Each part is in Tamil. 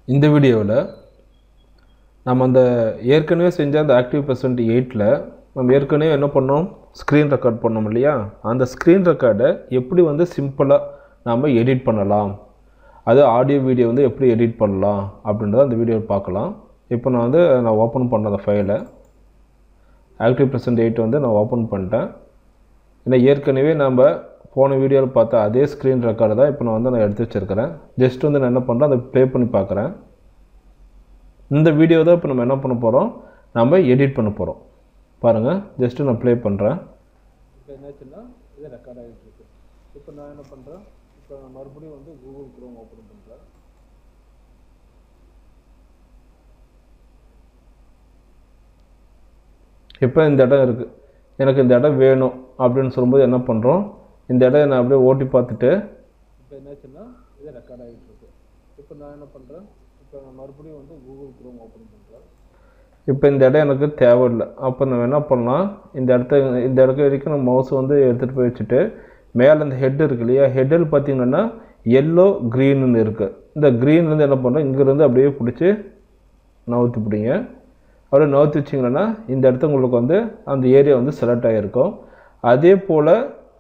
இந்த வீடியோவில் நம்ம அந்த ஏற்கனவே செஞ்ச அந்த ActivePresenter 8ல நம்ம ஏற்கனவே என்ன பண்ணோம், ஸ்க்ரீன் ரெக்கார்ட் பண்ணோம் இல்லையா? அந்த ஸ்க்ரீன் ரெக்கார்டை எப்படி வந்து சிம்பிளாக நாம் எடிட் பண்ணலாம், அது ஆடியோ வீடியோ வந்து எப்படி எடிட் பண்ணலாம் அப்படின்றத அந்த வீடியோவில் பார்க்கலாம். இப்போ நான் ஓப்பன் பண்ண அந்த ஃபைலை ActivePresenter 8 வந்து நான் ஓப்பன் பண்ணிட்டேன். ஏன்னா ஏற்கனவே நம்ம போன வீடியோவில் பார்த்தா அதே ஸ்க்ரீன் ரெக்கார்டு தான் இப்போ நான் எடுத்து வச்சுருக்கிறேன். ஜஸ்ட் வந்து நான் என்ன பண்ணுறேன், அதை ப்ளே பண்ணி பார்க்குறேன். இந்த வீடியோ தான் இப்போ நம்ம என்ன பண்ண போகிறோம், நம்ம எடிட் பண்ண போகிறோம். பாருங்கள், ஜஸ்ட்டு நான் ப்ளே பண்ணுறேன். இப்போ என்னாச்சுன்னா இது ரெக்கார்ட் ஆகிட்டு இருக்கு. இப்போ நான் என்ன பண்ணுறேன், இப்போ மறுபடியும் வந்து கூகுள் குரோம் ஓப்பன் பண்ணுறேன். இப்போ இந்த இடம் இருக்குது, எனக்கு இந்த இடம் வேணும் அப்படின்னு சொல்லும்போது என்ன பண்ணுறோம், இந்த இடம் நான் அப்படியே ஓட்டி பார்த்துட்டு இப்போ என்னாச்சுன்னா இது ரெக்கார்ட் ஆகிட்டு இருக்கு. இப்போ நான் என்ன பண்ணுறேன், இப்போ நான் மறுபடியும் வந்து கூகுள் குரோம் ஓப்பன் பண்ணுறேன். இப்போ இந்த இடம் எனக்கு தேவையில்லை. அப்போ நம்ம என்ன பண்ணலாம், இந்த இடத்து வரைக்கும் நம்ம மவுஸ் வந்து எடுத்துகிட்டு போய் வச்சுட்டு மேலே இந்த ஹெட் இருக்கு இல்லையா, ஹெட்டில் பார்த்தீங்கன்னா எல்லோ க்ரீன்னு இருக்குது. இந்த க்ரீன்லேருந்து என்ன பண்ணுறோம், இங்கேருந்து அப்படியே பிடிச்சி நவுத்தி பிடிங்க. அப்படியே நவுத்தி வச்சிங்கன்னா இந்த இடத்த உங்களுக்கு வந்து அந்த ஏரியா வந்து செலக்ட் ஆகிருக்கும். அதே போல்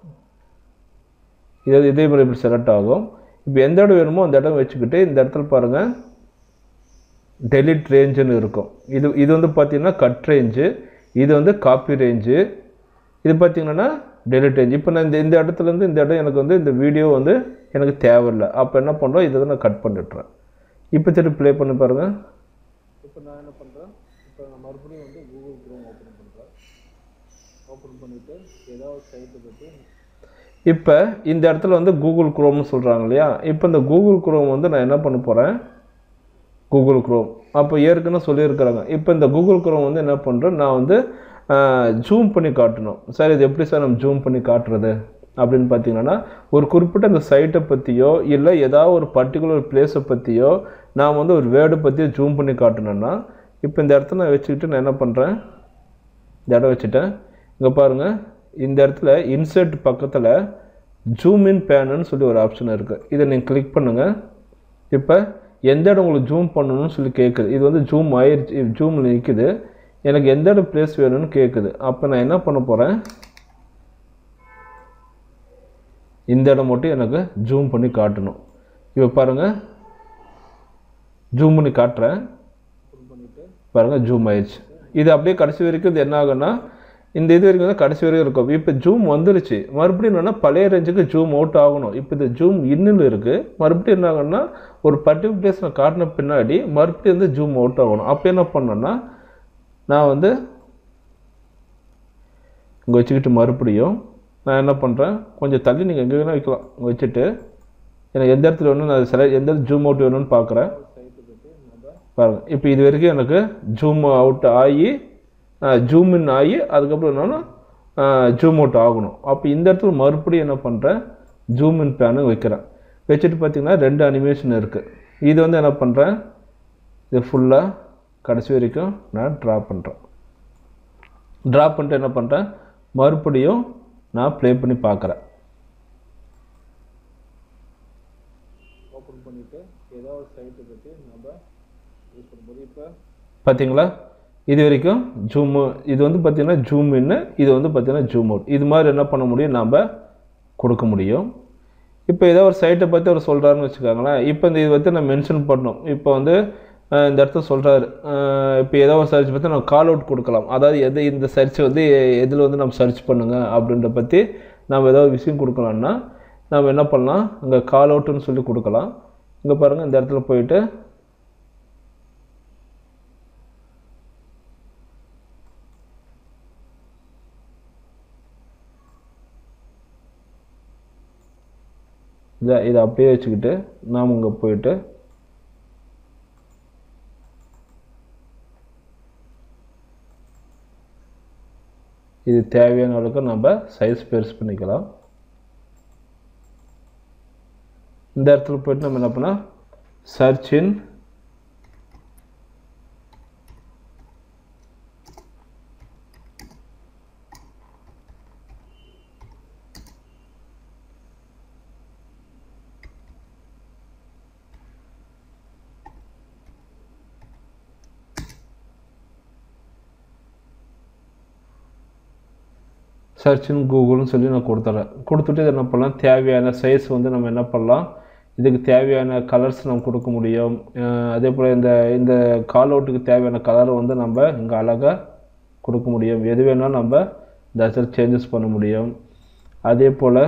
இதே மாதிரி இப்படி செலக்ட் ஆகும். இப்போ எந்த இடம் வேணுமோ அந்த இடம் வச்சுக்கிட்டு இந்த இடத்துல பாருங்கள் டெலிட் ரேஞ்சுன்னு இருக்கும். இது வந்து பார்த்திங்கன்னா கட் ரேஞ்சு, இது வந்து காப்பி ரேஞ்சு, இது பார்த்திங்கன்னா டெலிட் ரேஞ்சு. இப்போ நான் இந்த இடத்துலேருந்து இந்த இடம் எனக்கு வந்து இந்த வீடியோ வந்து எனக்கு தேவையில்லை. அப்போ என்ன பண்ணுறோம், இதை நான் கட் பண்ணிட்டுறேன். இப்போ திருப்பி ப்ளே பண்ணி பாருங்கள். இப்போ நான் என்ன பண்ணுறேன், இப்போ நான் மறுபடியும் வந்து கூகுள் குரோம் ஓப்பன் பண்ணுறேன். ஓப்பன் பண்ணிவிட்டு ஏதாவது சைட்டை பற்றி இப்போ இந்த இடத்துல வந்து கூகுள் குரோம்னு சொல்கிறாங்க இல்லையா. இப்போ இந்த கூகுள் குரோம் வந்து நான் என்ன பண்ண போகிறேன், கூகுள் குரோம் அப்போ ஏற்கனவே சொல்லியிருக்கிறாங்க. இப்போ இந்த கூகுள் குரோம் வந்து என்ன பண்ணுறேன், நான் வந்து ஜூம் பண்ணி காட்டணும். சார் இது எப்படி சார் நம்ம ஜூம் பண்ணி காட்டுறது அப்படின்னு பார்த்தீங்கன்னா, ஒரு குறிப்பிட்ட அந்த சைட்டை பற்றியோ இல்லை ஏதாவது ஒரு பர்டிகுலர் பிளேஸை பற்றியோ நான் வந்து ஒரு வேர்டை பற்றியோ ஜூம் பண்ணி காட்டணுன்னா, இப்போ இந்த இடத்த நான் வச்சுக்கிட்டு நான் என்ன பண்ணுறேன், இந்த இடம் வச்சுட்டேன். இங்கே பாருங்கள், இந்த இடத்துல இன்சர்ட் பக்கத்தில் ஜூம் இன் பேனுன்னு சொல்லி ஒரு ஆப்ஷன் இருக்குது. இதை நீங்கள் கிளிக் பண்ணுங்கள். இப்போ எந்த இடம் உங்களுக்கு ஜூம் பண்ணணும்னு சொல்லி கேட்குது. இது வந்து ஜூம் ஆயிடுச்சு, ஜூமில் நிற்குது. எனக்கு எந்த இடம் பிளேஸ் வேணும்னு கேட்குது. அப்போ நான் என்ன பண்ண போகிறேன், இந்த இடம் மட்டும் எனக்கு ஜூம் பண்ணி காட்டணும். இப்போ பாருங்கள், ஜூம் பண்ணி காட்டுறேன். பாருங்கள், ஜூம் ஆயிடுச்சு. இது அப்படியே கடைசி வரைக்கும் இது என்ன ஆகுன்னா, இந்த இது வரைக்கும் தான் கடைசி வரைக்கும் இருக்கும். இப்போ ஜூம் வந்துருச்சு, மறுபடியும் என்னென்னா பழைய ரேஞ்சுக்கு ஜூம் அவுட் ஆகணும். இப்போ இது ஜூம் இன்னும் இருக்குது, மறுபடியும் என்ன ஆகுன்னா ஒரு பர்டிகுலர் பிளேஸ் நான் காட்டின பின்னாடி மறுபடியும் வந்து ஜூம் அவுட் ஆகணும். அப்போ என்ன பண்ணேன்னா, நான் வந்து இங்கே வச்சுக்கிட்டு மறுபடியும் நான் என்ன பண்ணுறேன், கொஞ்சம் தள்ளி நீங்கள் எங்கே வேணால் வைக்கலாம். வச்சுட்டு எனக்கு எந்த இடத்துல வேணும் நான் எந்த ஜூம் அவுட் வேணும்னு பார்க்குறேன். பாருங்கள், இப்போ இது வரைக்கும் எனக்கு ஜூம் அவுட் ஆகி ஜூம் இன் ஆகி அதுக்கப்புறம் என்னென்னா ஜூம் அவுட் ஆகணும். அப்போ இந்த இடத்துல மறுபடியும் என்ன பண்ணுறேன், ஜூம் இன் பேனு வைக்கிறேன். வச்சுட்டு பார்த்திங்கன்னா 2 அனிமேஷன் இருக்குது. இது வந்து என்ன பண்ணுறேன், இது ஃபுல்லாக கடைசி வரைக்கும் நான் ட்ரா பண்ணுறேன். ட்ரா பண்ணிட்டு என்ன பண்ணுறேன், மறுபடியும் நான் ப்ளே பண்ணி பார்க்குறேன். ஓப்பன் பண்ணிவிட்டு ஏதாவது சைட்டை பற்றி நம்ம யூஸ் பண்ணும்போது இப்போ பார்த்தீங்களா, இது வரைக்கும் ஜூமு, இது வந்து பார்த்திங்கன்னா ஜூம் இன்னு, இது வந்து பார்த்திங்கன்னா ஜூம் அவுட். இது மாதிரி என்ன பண்ண முடியும், நாம் கொடுக்க முடியும். இப்போ ஏதோ ஒரு சைட்டை பற்றி அவர் சொல்கிறாருன்னு வச்சுக்கோங்களேன். இப்போ இந்த இது பற்றி நான் மென்ஷன் பண்ணணும். இப்போ வந்து இந்த இடத்த சொல்கிறாரு, இப்போ ஏதோ ஒரு சர்ச் பற்றி நம்ம கால் அவுட் கொடுக்கலாம். அதாவது இந்த சர்ச் வந்து எதில் வந்து நம்ம சர்ச் பண்ணுங்க அப்படின்ற பற்றி நம்ம ஏதாவது விஷயம் கொடுக்கலாம்னா நம்ம என்ன பண்ணலாம், இங்கே கால் அவுட்டுன்னு சொல்லி கொடுக்கலாம். இங்கே பாருங்கள், இந்த இடத்துல போயிட்டு இதை அப்படியே வச்சுக்கிட்டு நாம் இங்கே போயிட்டு இது தேவையான அளவுக்கு நம்ம சைஸ் பெருசு பண்ணிக்கலாம். இந்த இடத்துல போயிட்டு நம்ம என்ன பண்ணால் சர்ச் இன் சர்ச் இன் கூகுள்னு சொல்லி நான் கொடுத்துறேன். கொடுத்துட்டு இதை என்ன பண்ணலாம், தேவையான சைஸ் வந்து நம்ம என்ன பண்ணலாம், இதுக்கு தேவையான கலர்ஸ் நம்ம கொடுக்க முடியும். அதே போல் இந்த கால் அவுட்டுக்கு தேவையான கலரை வந்து நம்ம இங்கே அழகாக கொடுக்க முடியும். எது வேணாலும் நம்ம இந்த இடத்துல சேஞ்சஸ் பண்ண முடியும். அதே போல்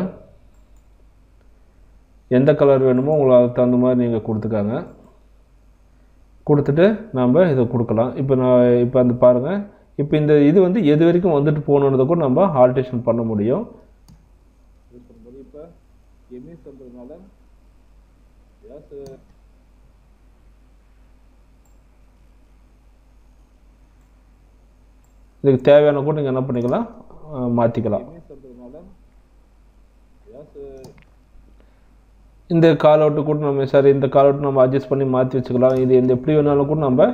எந்த கலர் வேணுமோ உங்களுக்கு அதுக்கு தகுந்த மாதிரி நீங்கள் கொடுத்துக்காங்க. கொடுத்துட்டு நம்ம இதை கொடுக்கலாம். இப்போ அந்த பாருங்கள், இப்போ இந்த இது வந்து எது வரைக்கும் வந்துட்டு போகணுன்றதை கூட நம்ம ஆல்ட்ரேஷன் பண்ண முடியும். இப்போ எம்இஸ் பண்ணுறதுனால இதுக்கு தேவையான கூட நீங்கள் என்ன பண்ணிக்கலாம், மாற்றிக்கலாம். இந்த கால் அவுட்டு கூட நம்ம சரி இந்த கால் அவுட் நம்ம அட்ஜஸ்ட் பண்ணி மாற்றி வச்சுக்கலாம். இது எந்த எப்படி வேணாலும் கூட நம்ம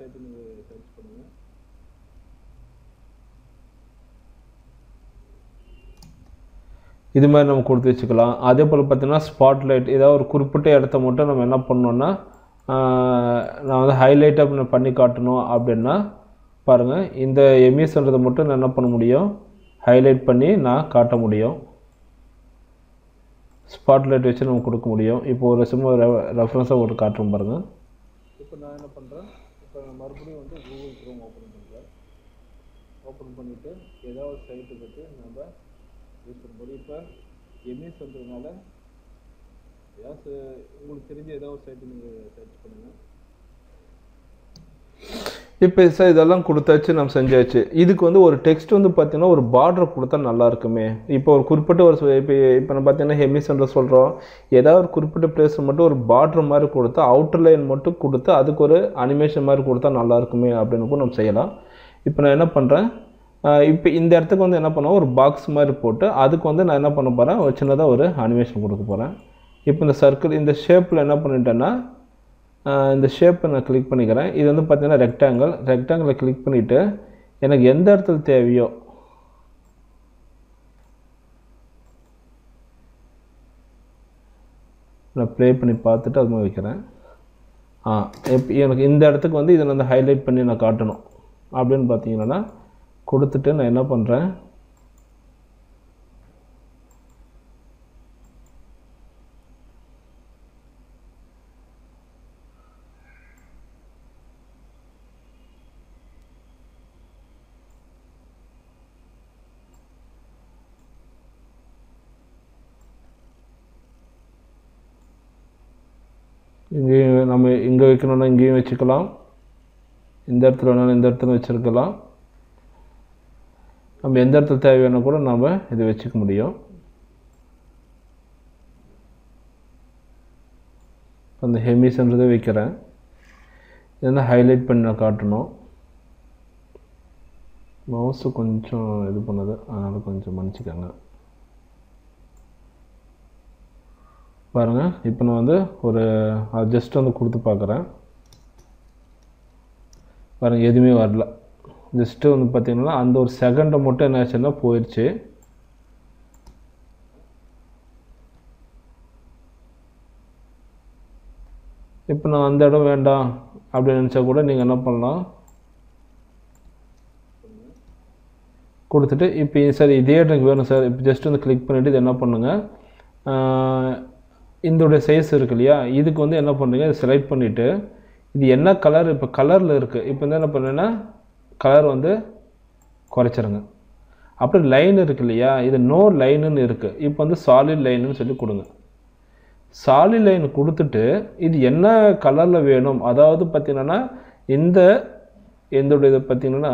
இது மாதிரி நம்ம கொடுத்து வச்சுக்கலாம். அதே போல் பார்த்திங்கன்னா ஸ்பாட்லைட், ஏதாவது ஒரு குறிப்பிட்ட இடத்த மட்டும் நம்ம என்ன பண்ணோன்னா, நான் வந்து ஹைலைட்டாக பண்ணி காட்டணும் அப்படின்னா பாருங்கள், இந்த எம்இஸ்ன்றதை மட்டும் நான் என்ன பண்ண முடியும், ஹைலைட் பண்ணி நான் காட்ட முடியும். ஸ்பாட்லைட் வச்சு நம்ம கொடுக்க முடியும். இப்போ ஒரு சும்மா ரெஃபரன்ஸாக ஒரு காட்டுறோம் பாருங்கள். இப்போ நான் என்ன பண்ணுறேன், இப்போ மறுபடியும் வந்து கூகுள் க்ரோம் ஓப்பன் பண்ணுறேன். ஓப்பன் பண்ணிவிட்டு ஏதாவது சைட்டு பற்றி நம்ம யூஸ் பண்ணும்போது இப்போ எம்இஸ் பண்ணுறதுனால ஏதாவது உங்களுக்கு தெரிஞ்ச ஏதாவது சைட்டு நீங்கள் சர்ச் பண்ணுங்கள். இப்போ சார் இதெல்லாம் கொடுத்தாச்சு, நம்ம செஞ்சாச்சு. இதுக்கு வந்து ஒரு டெக்ஸ்ட் வந்து பார்த்திங்கன்னா ஒரு பார்டர் கொடுத்தா நல்லா இருக்குமே. இப்போ ஒரு குறிப்பிட்ட ஒரு இப்போ நம்ம பார்த்தீங்கன்னா எம்இஸ்ன்ற சொல்கிறோம், ஏதாவது ஒரு குறிப்பிட்ட பிளேஸில் மட்டும் ஒரு பார்டர் மாதிரி கொடுத்தா, அவுட்டர் லைன் மட்டும் கொடுத்து அதுக்கு ஒரு அனிமேஷன் மாதிரி கொடுத்தா நல்லா இருக்குமே அப்படின்னு கூட நம்ம செய்யலாம். இப்போ நான் என்ன பண்ணுறேன், இப்போ இந்த இடத்துக்கு வந்து என்ன பண்ணுவோம், ஒரு பாக்ஸ் மாதிரி போட்டு அதுக்கு வந்து நான் என்ன பண்ண போகிறேன், ஒரு சின்னதாக ஒரு அனிமேஷன் கொடுக்க போகிறேன். இப்போ இந்த சர்க்கிள் இந்த ஷேப்பில் என்ன பண்ணிட்டேன்னா, இந்த ஷேப்பை நான் கிளிக் பண்ணிக்கிறேன். இது வந்து பார்த்திங்கன்னா ரெக்டாங்கிளை கிளிக் பண்ணிவிட்டு எனக்கு எந்த இடத்துல தேவையோ நான் ப்ளே பண்ணி பார்த்துட்டு அது மாதிரி வைக்கிறேன். எனக்கு இந்த இடத்துக்கு வந்து இதை நான் ஹைலைட் பண்ணி நான் காட்டணும் அப்படின்னு பார்த்தீங்கன்னா கொடுத்துட்டு நான் என்ன பண்ணுறேன், இங்கேயும் நம்ம இங்கே வைக்கணும்னா இங்கேயும் வச்சுக்கலாம், இந்த இடத்துல வேணாலும் இந்த இடத்துல வச்சுருக்கலாம். நம்ம எந்த இடத்துல தேவையான கூட நம்ம இதை வச்சுக்க முடியும். அந்த ஹெமிஸ்ன்றதை வைக்கிறேன். இதெல்லாம் ஹைலைட் பண்ணி நான் காட்டணும். மவுஸு கொஞ்சம் இது பண்ணுது, அதனால் கொஞ்சம் மன்னிச்சிக்கோங்க. பாருங்கள், இப்போ நான் வந்து ஒரு ஜஸ்ட் வந்து கொடுத்து பார்க்குறேன். பாருங்கள், எதுவுமே வரல. ஜஸ்ட்டு வந்து பார்த்திங்கன்னா அந்த ஒரு செகண்டை மட்டும் என்ன ஆச்சுன்னா போயிடுச்சு. இப்போ நான் அந்த இடம் வேண்டாம் அப்படின்னு நினச்சா கூட நீங்கள் என்ன பண்ணலாம், கொடுத்துட்டு இப்போ சார் இதே எனக்கு வேணும் சார், இப்போ ஜஸ்ட் வந்து கிளிக் பண்ணிவிட்டு இது என்ன பண்ணுங்கள், இதோடைய சைஸ் இருக்கு இல்லையா, இதுக்கு வந்து என்ன பண்ணுறீங்க, இதை செலக்ட் பண்ணிவிட்டு இது என்ன கலர், இப்போ கலரில் இருக்குது, இப்போ வந்து என்ன பண்ணுறேன்னா கலர் வந்து குறைச்சிருங்க. அப்புறம் லைன் இருக்கு இல்லையா, இது நோ லைனுன்னு இருக்குது, இப்போ வந்து சாலிட் லைனுன்னு சொல்லி கொடுங்க. சாலிட் லைன் கொடுத்துட்டு இது என்ன கலரில் வேணும், அதாவது பார்த்திங்கன்னா இதோடைய பார்த்திங்கன்னா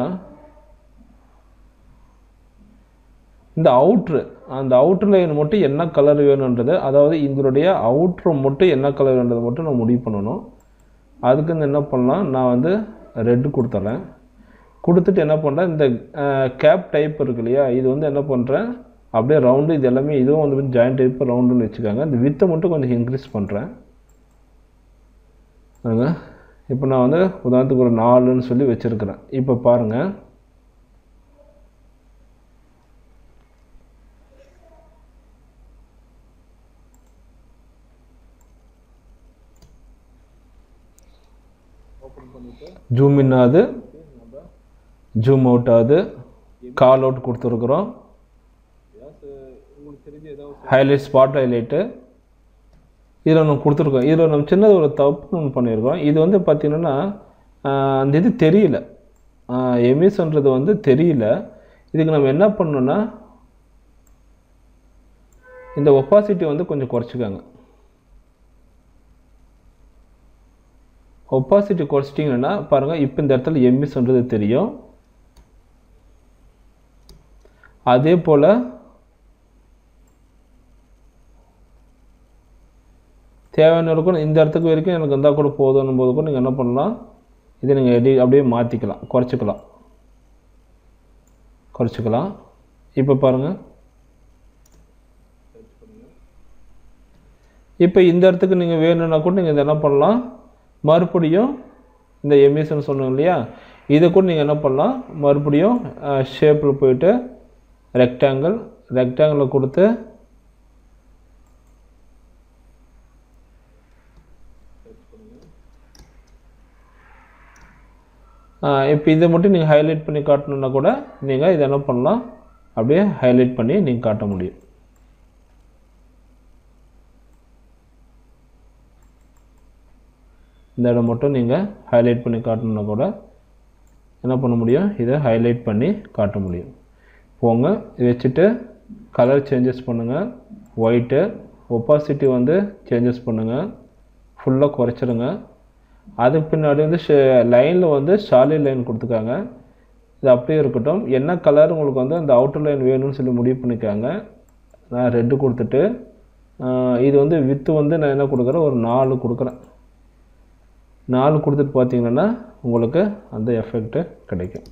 இந்த அந்த அவுட்ரு லைன் மட்டும் என்ன கலர் வேணுன்றது, அதாவது இதனுடைய அவுட்ரு மட்டும் என்ன கலர் வேணுன்றதை மட்டும் நான் முடிவு பண்ணணும். அதுக்கு வந்து என்ன பண்ணலாம், நான் வந்து ரெட்டு கொடுத்துட்றேன். கொடுத்துட்டு என்ன பண்ணுறேன், இந்த கேப் டைப் இருக்கு இல்லையா, இது வந்து என்ன பண்ணுறேன் அப்படியே ரவுண்டு, இது எல்லாமே இதுவும் வந்து ஜாயிண்ட் டைப்பு ரவுண்டுன்னு வச்சுக்காங்க. இந்த வித்தை மட்டும் கொஞ்சம் இன்க்ரீஸ் பண்ணுறேன். இப்போ நான் வந்து உதாரணத்துக்கு ஒரு 4ன்னு சொல்லி வச்சுருக்கிறேன். இப்போ பாருங்கள், ஜூம் இன் ஆகுது, ஜூம் அவுட் ஆகுது, கால் அவுட் கொடுத்துருக்குறோம். ஹைலைட் ஸ்பாட் ஹைலைட்டு இதில் நம்ம கொடுத்துருக்கோம். இதில் நம்ம சின்னது ஒரு தப்பு ஒன்று பண்ணியிருக்கோம். இது வந்து பார்த்திங்கன்னா அந்த இது தெரியல, எமிஷன்றது வந்து தெரியல. இதுக்கு நம்ம என்ன பண்ணணும்னா இந்த ஒப்பாசிட்டி வந்து கொஞ்சம் குறைச்சிக்காங்க. ஒப்பாசிட்டி குறைச்சிட்டிங்கன்னா பாருங்கள், இப்போ இந்த இடத்துல எமிஷன்றது தெரியும். அதே போல் தேவையான இருக்கும் இந்த இடத்துக்கு வரைக்கும் எனக்கு இருந்தால் கூட போதும் போது கூட நீங்கள் என்ன பண்ணலாம், இதை நீங்கள் அப்படியே மாற்றிக்கலாம், குறைச்சிக்கலாம். இப்போ பாருங்கள், இப்போ இந்த இடத்துக்கு நீங்கள் வேணும்னா கூட நீங்கள் இதை என்ன பண்ணலாம், மறுபடியும் இந்த எமிஷன் சொன்னோம் இல்லையா, இதை கூட நீங்கள் என்ன பண்ணலாம், மறுபடியும் ஷேப்பில் போயிட்டு ரெக்டாங்கிளில் கொடுத்து இப்போ இதை மட்டும் நீங்கள் ஹைலைட் பண்ணி காட்டணுன்னா கூட நீங்கள் இதை என்ன பண்ணலாம், அப்படியே ஹைலைட் பண்ணி நீங்கள் காட்ட முடியும். இந்த இடம் மட்டும் நீங்கள் ஹைலைட் பண்ணி காட்டணுன்னா கூட என்ன பண்ண முடியும், இதை ஹைலைட் பண்ணி காட்ட முடியும். போங்க, இதை வச்சுட்டு கலர் சேஞ்சஸ் பண்ணுங்கள். ஒயிட்டு ஒப்பாசிட்டி வந்து சேஞ்சஸ் பண்ணுங்கள், ஃபுல்லாக குறைச்சிருங்க. அதுக்கு பின்னாடி வந்து லைனில் வந்து சாலிட் லைன் கொடுத்துருக்காங்க. இது அப்படியே இருக்கட்டும். என்ன கலர் உங்களுக்கு வந்து அந்த அவுட்டர் லைன் வேணும்னு சொல்லி முடிவு பண்ணிக்காங்க. நான் ரெட்டு கொடுத்துட்டு இது வந்து வித்து வந்து நான் என்ன கொடுக்குறேன், ஒரு 4 கொடுக்குறேன். 4 கொடுத்துட்டு பார்த்தீங்கன்னா உங்களுக்கு அந்த எஃபெக்ட்டு கிடைக்கும்.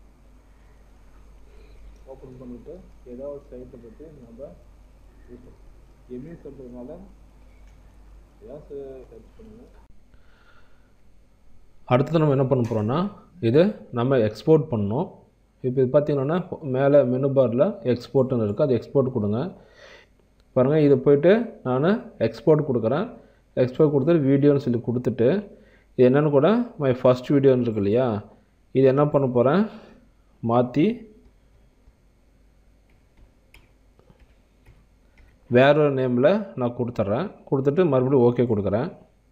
ஓப்பன் பண்ணிவிட்டு ஏதாவது சைட்டை பற்றி நம்ம எம்இ சொல்கிறதுனால ஏதாவது சர்ச் பண்ணுங்கள். அடுத்தது நம்ம என்ன பண்ண போகிறோன்னா, இது நம்ம எக்ஸ்போர்ட் பண்ணணும். இப்போ இது பார்த்திங்கன்னா மேலே மெனு பாரில் எக்ஸ்போர்ட்னு இருக்குது, அது எக்ஸ்போர்ட் கொடுங்க. பாருங்கள், இதை போய்ட்டு நான் எக்ஸ்போர்ட் கொடுக்குறேன். எக்ஸ்போர்ட் கொடுத்துட்டு வீடியோன்னு சொல்லி கொடுத்துட்டு இது என்னென்னு கூட மை ஃபஸ்ட் வீடியோன்னு இருக்கு இல்லையா, இது என்ன பண்ண போகிறேன், மாற்றி வேற ஒரு நேமில் நான் கொடுத்துட்றேன். கொடுத்துட்டு மறுபடியும் ஓகே கொடுக்குறேன்.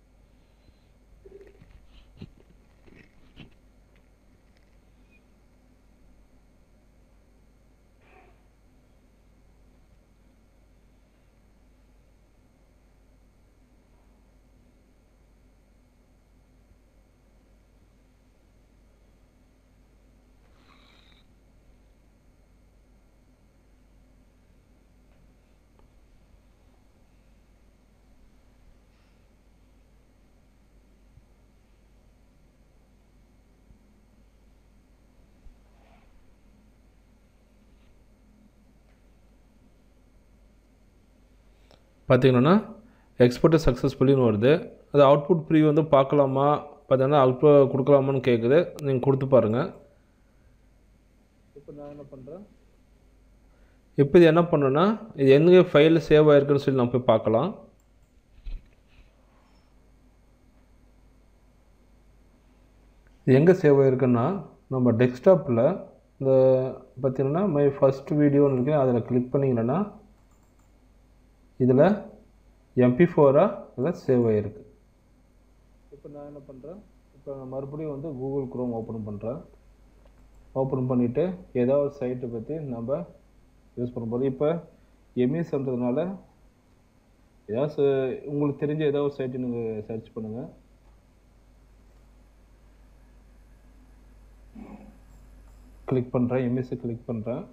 பார்த்தீங்கன்னா எக்ஸ்போர்ட் சக்ஸஸ்ஃபுல்லின்னு வருது. அது அவுட்புட் ப்ரீ வந்து பார்க்கலாமா, பார்த்தீங்கன்னா அவுட்புட் கொடுக்கலாமான்னு கேட்குது. நீங்கள் கொடுத்து பாருங்கள். இப்போ நான் என்ன பண்ணுறேன், இப்போ இது என்ன பண்ணுன்னா, இது எங்கே ஃபைலில் சேவ் ஆகிருக்குன்னு சொல்லி நம்ம போய் பார்க்கலாம். இது எங்கே சேவ் ஆகிருக்குன்னா நம்ம டெஸ்க்டாப்பில் இந்த பார்த்தீங்கன்னா மை ஃபஸ்ட் வீடியோன்னு இருக்கு, அதில் கிளிக் பண்ணிங்கன்னா இதில் MP4 இதில் சேவ் ஆகிருக்கு. இப்போ நான் என்ன பண்ணுறேன், இப்போ மறுபடியும் வந்து கூகுள் குரோம் ஓப்பன் பண்ணுறேன். ஓப்பன் பண்ணிவிட்டு ஏதாவது ஒரு சைட்டை பற்றி நம்ம யூஸ் பண்ண போகிறோம். இப்போ எம்இஸ்ன்றதுனால ஏதாவது உங்களுக்கு தெரிஞ்ச ஏதாவது ஒரு சைட்டு நீங்கள் சர்ச் பண்ணுங்கள். கிளிக் பண்ணுறேன், எம்இஸை கிளிக் பண்ணுறேன்.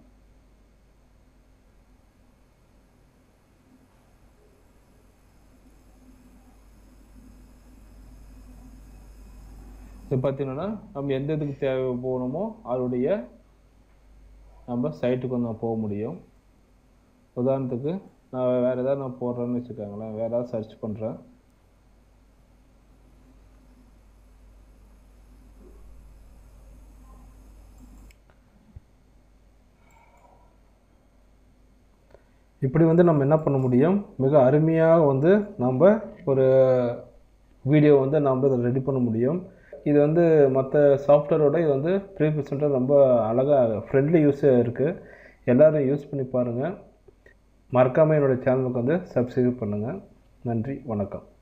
இது பார்த்தீங்கன்னா நம்ம எந்த இதுக்கு தேவை போகணுமோ அதோடைய நம்ம சைட்டுக்கு வந்து நான் போக முடியும். உதாரணத்துக்கு நான் வேறு ஏதாவது நான் போடுறேன்னு வச்சுக்கோங்களேன், வேறு ஏதாவது சர்ச் பண்ணுறேன். இப்படி வந்து நம்ம என்ன பண்ண முடியும், மிக அருமையாக வந்து நம்ம ஒரு வீடியோ வந்து நம்ம இதை ரெடி பண்ண முடியும். இது வந்து மற்ற சாஃப்ட்வேரோட இது வந்து ActivePresenter ரொம்ப அழகாக ஃப்ரெண்ட்லி யூஸாக இருக்குது. எல்லோரும் யூஸ் பண்ணி பாருங்கள். மறக்காமல் என்னோடய சேனலுக்கு வந்து சப்ஸ்கிரைப் பண்ணுங்கள். நன்றி, வணக்கம்.